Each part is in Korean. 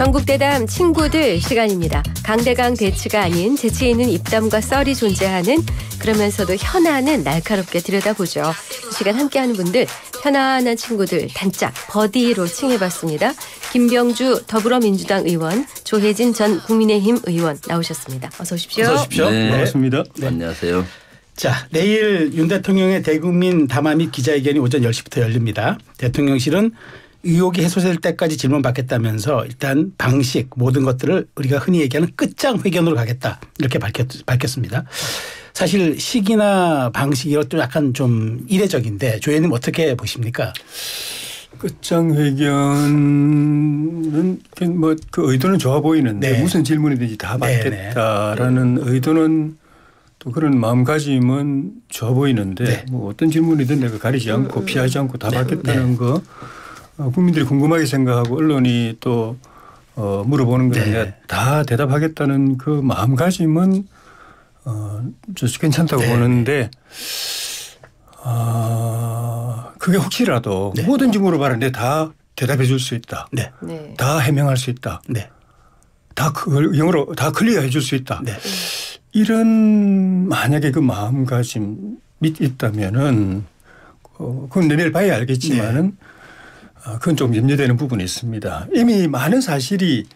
전국대담 친구들 시간입니다. 강대강 대치가 아닌 재치 있는 입담과 썰이 존재하는 그러면서도 현안은 날카롭게 들여다보죠. 이 시간 함께하는 분들 편안한 친구들 단짝 버디로 칭해봤습니다. 김병주 더불어민주당 의원, 조혜진 전 국민의힘 의원 나오셨습니다. 어서 오십시오. 어서 오십시오. 네. 반갑습니다. 네. 안녕하세요. 자, 내일 윤 대통령의 대국민 담화 및 기자회견이 오전 10시부터 열립니다. 대통령실은 의혹이 해소될 때까지 질문받겠다면서 일단 방식 모든 것들을 우리가 흔히 얘기하는 끝장회견으로 가겠다 이렇게 밝혔습니다. 사실 시기나 방식 이것도 약간 좀 이례적인데 조 의원님 어떻게 보십니까? 끝장회견은 뭐 그 의도는 좋아 보이는데 네. 무슨 질문이든지 다 받겠다라는 의도는 또 그런 마음가짐은 좋아 보이는데 네. 뭐 어떤 질문이든 내가 가리지 않고 피하지 않고 다 받겠다는 거 국민들이 궁금하게 생각하고 언론이 또 물어보는 거에 내가 다 대답하겠다는 그 마음가짐은 괜찮다고 보는데 그게 혹시라도 뭐든지 물어봐라 다 대답해 줄 수 있다. 네. 다 해명할 수 있다. 네. 다 그걸 영어로 다 클리어해 줄 수 있다. 네. 이런 만약에 그 마음가짐이 있다면은 그건 내일 봐야 알겠지만은 그건 좀 염려되는 부분이 있습니다. 이미 많은 사실이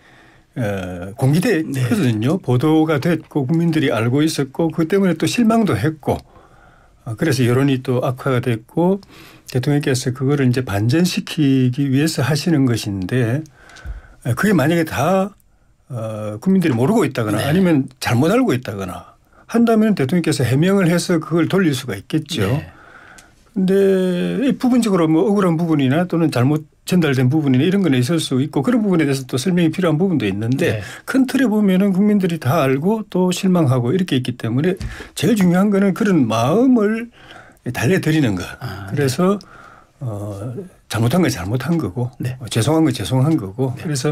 공개됐거든요. 보도가 됐고 국민들이 알고 있었고 그 때문에 또 실망도 했고 그래서 여론이 또 악화가 됐고 대통령께서 그거를 이제 반전시키기 위해서 하시는 것인데 그게 만약에 다 국민들이 모르고 있다거나 아니면 잘못 알고 있다거나 한다면 대통령께서 해명을 해서 그걸 돌릴 수가 있겠죠. 그런데 부분적으로 뭐 억울한 부분이나 또는 잘못 전달된 부분이나 이런 건 있을 수 있고 그런 부분에 대해서 또 설명이 필요한 부분도 있는데 큰 틀에 보면은 국민들이 다 알고 또 실망하고 이렇게 있기 때문에 제일 중요한 거는 그런 마음을 달래드리는 것. 그래서 잘못한 건 잘못한 거고 죄송한 건 죄송한 거고 그래서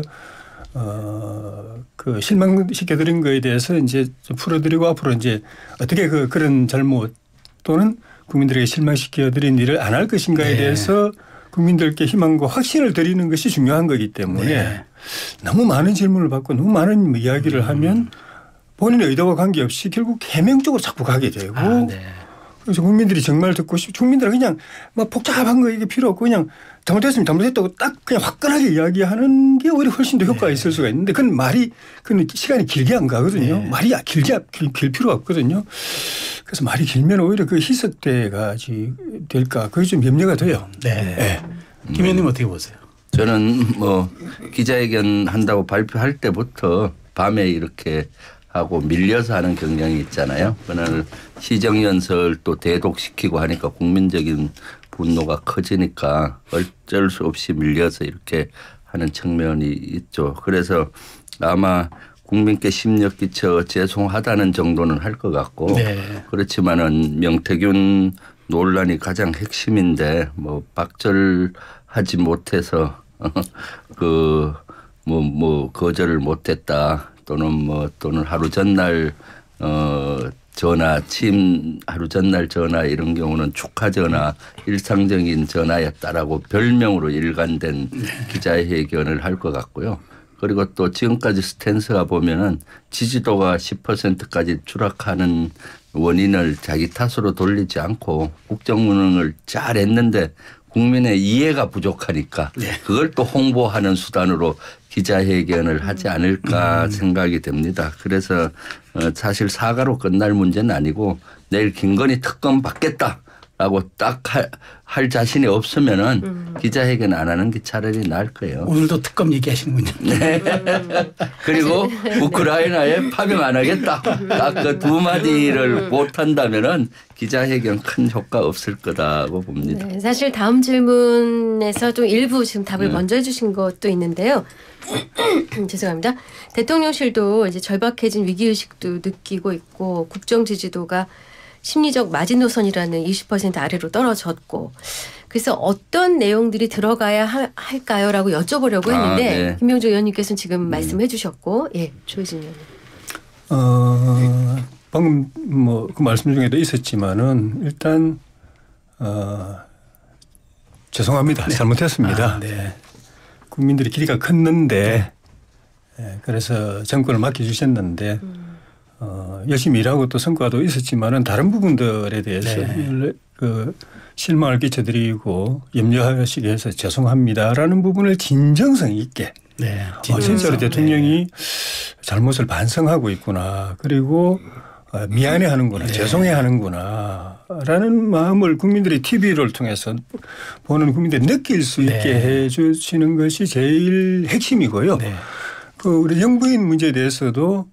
그 실망시켜드린 거에 대해서 이제 좀 풀어드리고 앞으로 이제 어떻게 그런 잘못 또는 국민들에게 실망시켜드린 일을 안 할 것인가에 대해서 국민들께 희망과 확신을 드리는 것이 중요한 거기 때문에 너무 많은 질문을 받고 너무 많은 이야기를 하면 본인의 의도와 관계없이 결국 해명 쪽으로 자꾸 가게 되고 그래서 국민들이 정말 듣고 국민들은 그냥 막 복잡한 거 이게 필요 없고 그냥 잘못했으면 잘못했다고 딱 그냥 화끈하게 이야기하는 게 오히려 훨씬 더 효과가 있을 수가 있는데 그건 시간이 길게 안 가거든요. 말이 길 필요가 없거든요. 그래서 말이 길면 오히려 그 희석돼가 될까 그게 좀 염려가 돼요. 김 의원님 어떻게 보세요? 저는 뭐 기자회견 한다고 발표할 때부터 밤에 이렇게 하고 밀려서 하는 경향이 있잖아요. 그날 시정연설 또 대독시키고 하니까 국민적인 분노가 커지니까 어쩔 수 없이 밀려서 이렇게 하는 측면이 있죠. 그래서 아마 국민께 심력 끼쳐 죄송하다는 정도는 할 것 같고 그렇지만은 명태균 논란이 핵심인데 뭐 박절하지 못해서 거절을 못했다 또는 하루 전날 하루 전날 전화 이런 경우는 축하 전화 일상적인 전화였다라고 별명으로 일관된 기자회견을 할 것 같고요. 그리고 또 지금까지 스탠스가 보면은 지지도가 10%까지 추락하는 원인을 자기 탓으로 돌리지 않고 국정운영을 잘 했는데 국민의 이해가 부족하니까 그걸 또 홍보하는 수단으로 기자회견을 하지 않을까 생각이 됩니다. 그래서 사실 사과로 끝날 문제는 아니고 내일 김건희 특검 받겠다라고 딱 할 자신이 없으면은 기자회견 안 하는 게 차라리 나을 거예요. 오늘도 특검 얘기하시는군요. 그리고 우크라이나에 파병 안 하겠다. 딱 그 두 마디를 못 한다면은 기자회견 큰 효과 없을 거다고 봅니다. 사실 다음 질문에서 좀 일부 지금 답을 먼저 해주신 것도 있는데요. 죄송합니다. 대통령실도 이제 절박해진 위기의식도 느끼고 있고 국정 지지도가 심리적 마지노선이라는 20% 아래로 떨어졌고 그래서 어떤 내용들이 들어가야 할까요?라고 여쭤보려고 했는데 김병주 의원님께서는 지금 말씀해 주셨고 조혜진 의원님. 방금 뭐 그 말씀 중에도 있었지만은 일단 죄송합니다. 잘못했습니다. 국민들이 길이가 컸는데 그래서 정권을 맡겨주셨는데 열심히 일하고 또 성과도 있었지만은 다른 부분들에 대해서 그 실망을 끼쳐드리고 염려하시게 해서 죄송합니다라는 부분을 진정성 있게 진짜로 대통령이 잘못을 반성하고 있구나. 그리고 미안해하는구나. 죄송해하는구나. 라는 마음을 국민들이 TV를 통해서 보는 국민들이 느낄 수 있게 해 주시는 것이 제일 핵심이고요. 그 우리 영부인 문제에 대해서도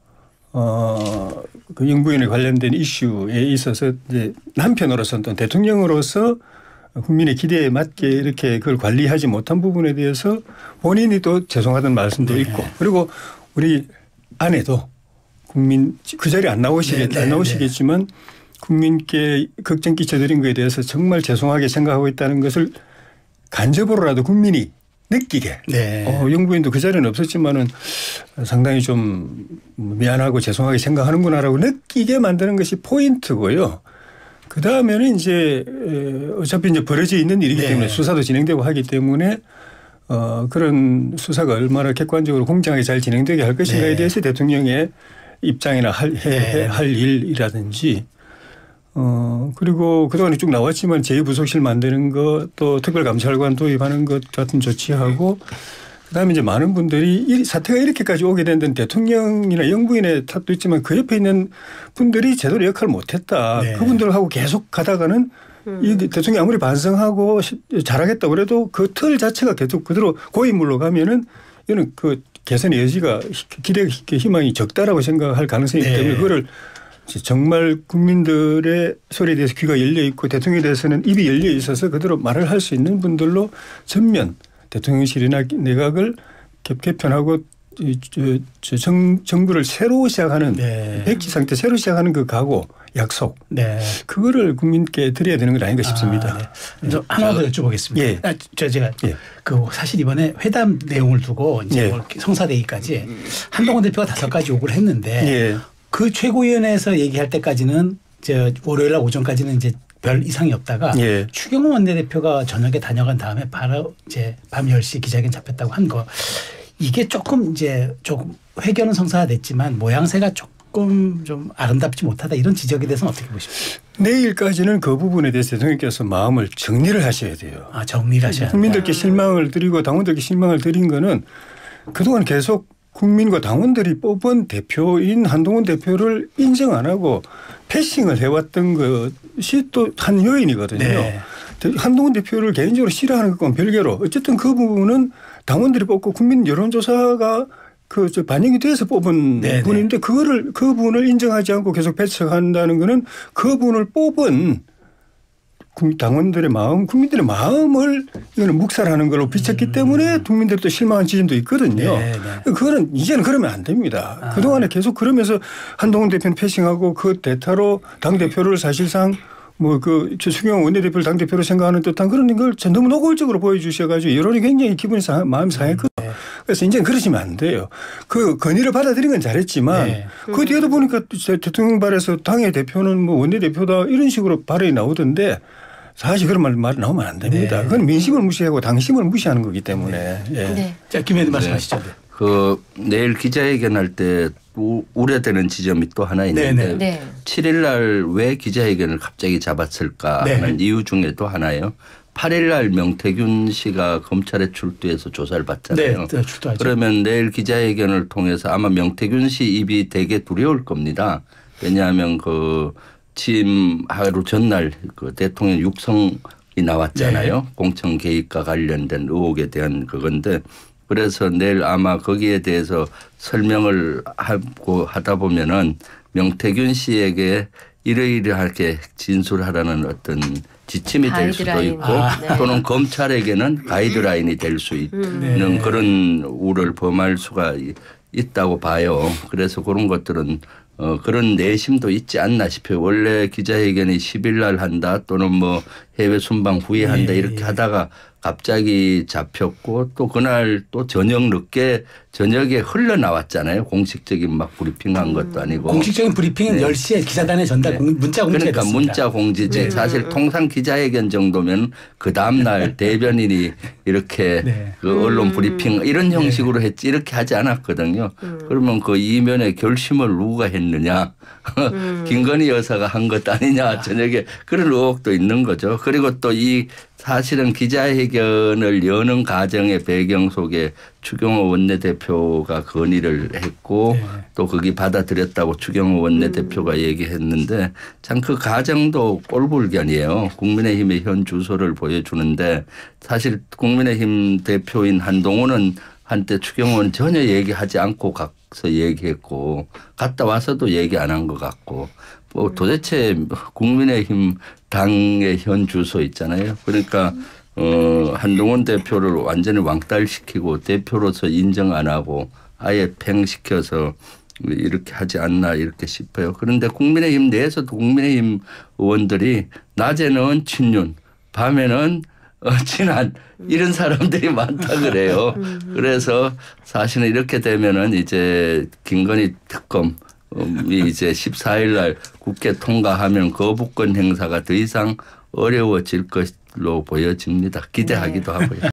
그 영부인에 관련된 이슈에 있어서 이제 남편으로서 또 대통령으로서 국민의 기대에 맞게 이렇게 그걸 관리하지 못한 부분에 대해서 본인이 또 죄송하다는 말씀도 있고 그리고 우리 아내도 국민 그 자리에 안 나오시겠지만 국민께 걱정 끼쳐드린 것에 대해서 정말 죄송하게 생각하고 있다는 것을 간접으로라도 국민이 느끼게. 영부인도 그 자리는 없었지만은 상당히 좀 미안하고 죄송하게 생각하는구나라고 느끼게 만드는 것이 포인트고요. 그 다음에는 이제 어차피 이제 벌어져 있는 일이기 때문에 수사도 진행되고 하기 때문에 그런 수사가 얼마나 객관적으로 공정하게 잘 진행되게 할 것인가에 대해서 대통령의 입장이나 할 일이라든지 그리고 그동안에 쭉 나왔지만 제2부속실 만드는 것 또 특별감찰관 도입하는 것 같은 조치하고 그다음에 이제 많은 분들이 이 사태가 이렇게까지 오게 된 데는 대통령이나 영부인의 탓도 있지만 그 옆에 있는 분들이 제대로 역할을 못했다. 그분들하고 계속 가다가는 이 대통령이 아무리 반성하고 잘하겠다 그래도 그 틀 자체가 계속 그대로 고인물로 가면은 이거는 그 개선의 여지가 기대 희망이 적다라고 생각할 가능성이 있기 때문에 그거를 정말 국민들의 소리에 대해서 귀가 열려 있고 대통령에 대해서는 입이 열려 있어서 그대로 말을 할 수 있는 분들로 전면 대통령실이나 내각을 개편하고 정부를 새로 시작하는 백지 상태 새로 시작하는 그 각오 약속 그거를 국민께 드려야 되는 건 아닌가 싶습니다. 하나 더 여쭤보겠습니다. 제가 그 사실 이번에 회담 내용을 두고 이제 성사되기까지 한동훈 대표가 5가지 요구를 했는데 그 최고위원회에서 얘기할 때까지는 월요일 날 오전까지는 이제 별 이상이 없다가 추경호 원내대표가 저녁에 다녀간 다음에 바로 이제 밤 10시 기자회견 잡혔다고 한 거 이게 조금 회견은 성사됐지만 모양새가 조금 좀 아름답지 못하다 이런 지적에 대해서는 어떻게 보십니까? 내일까지는 그 부분에 대해서 대통령께서 마음을 정리를 하셔야 돼요. 정리를 하셔야 돼요. 국민들께 실망을 드리고 당원들께 실망을 드린 거는 그동안 계속 국민과 당원들이 뽑은 대표인 한동훈 대표를 인정 안 하고 패싱을 해왔던 것이 또 한 요인이거든요. 한동훈 대표를 개인적으로 싫어하는 것과는 별개로 어쨌든 그 부분은 당원들이 뽑고 국민 여론조사가 반영이 돼서 뽑은 분인데 그 분을 인정하지 않고 계속 배척한다는 거는 그 분을 뽑은 당원들의 마음, 국민들의 마음을 이거는 묵살하는 걸로 비쳤기 때문에 국민들도 실망한 지점도 있거든요. 그거는 이제는 그러면 안 됩니다. 그동안에 계속 그러면서 한동훈 대표는 패싱하고 그 대타로 당대표를 사실상 추경호 원내대표를 당대표로 생각하는 듯한 그런 걸 너무 노골적으로 보여주셔가지고 여론이 굉장히 마음이 상했거든요. 그래서 이제는 그러시면 안 돼요. 그 건의를 받아들인 건 잘했지만 그 뒤에도 보니까 대통령 발에서 당의 대표는 원내대표다 이런 식으로 발언이 나오던데 사실 그런 말 나오면 안 됩니다. 그건 민심을 무시하고 당심을 무시하는 거기 때문에. 자, 김 의원님 말씀하시죠. 내일 기자회견할 때 우려되는 지점이 또 하나 있는데 7일 날 왜 기자회견을 갑자기 잡았을까 하는 이유 중에 또 하나예요. 8일 날 명태균 씨가 검찰에 출두해서 조사를 받잖아요. 출두하죠. 그러면 내일 기자회견을 통해서 아마 명태균 씨 입이 되게 두려울 겁니다. 왜냐하면 취임 하루 전날 대통령 육성이 나왔잖아요. 공천 개입과 관련된 의혹에 대한 그건데 그래서 내일 아마 거기에 대해서 설명을 하다 보면은 명태균 씨에게 이러이러하게 진술하라는 어떤 지침이 될 수도 있고 또는 검찰에게는 가이드라인이 될 수 있는 그런 우려를 범할 수가 있다고 봐요. 그래서 그런 것들은 그런 내심도 있지 않나 싶어요. 원래 기자회견이 10일 날 한다 또는 해외 순방 후회한다 예, 이렇게 예. 하다가 갑자기 잡혔고 또 그날 또 저녁에 흘러나왔잖아요. 공식적인 막 브리핑한 것도 아니고. 공식적인 브리핑은 네. 10시에 기자단에 전달 네. 문자 공지가 그러니까 됐습니다. 문자 공지지 사실 통상 기자회견 정도면 그 다음날 대변인이 이렇게 네. 그 언론 브리핑 이런 형식으로 했지 이렇게 하지 않았거든요. 그러면 그 이면의 결심을 누가 했느냐. 김건희 여사가 한 것 아니냐 저녁에 그런 의혹도 있는 거죠. 그리고 또 이 사실은 기자회견을 여는 과정의 배경 속에 추경호 원내대표가 건의를 했고 네. 또 거기 받아들였다고 추경호 원내대표가 얘기했는데 참 그 과정도 꼴불견이에요. 국민의힘의 현 주소를 보여주는데 사실 국민의힘 대표인 한동훈은 한때 추경호는 전혀 얘기하지 않고 가서 얘기했고 갔다 와서도 얘기 안 한 것 같고 뭐 도대체 국민의힘 당의 현 주소 있잖아요. 그러니까 한동훈 대표를 완전히 왕따시키고 대표로서 인정 안 하고 아예 팽시켜서 이렇게 하지 않나 이렇게 싶어요. 그런데 국민의힘 내에서도 국민의힘 의원들이 낮에는 친윤 밤에는 친한 이런 사람들이 많다 그래요. 그래서 사실은 이렇게 되면은 이제 김건희 특검이 이제 14일 날 국회 통과하면 거부권 행사가 더 이상 어려워질 것으로 보여집니다. 기대하기도 하고요.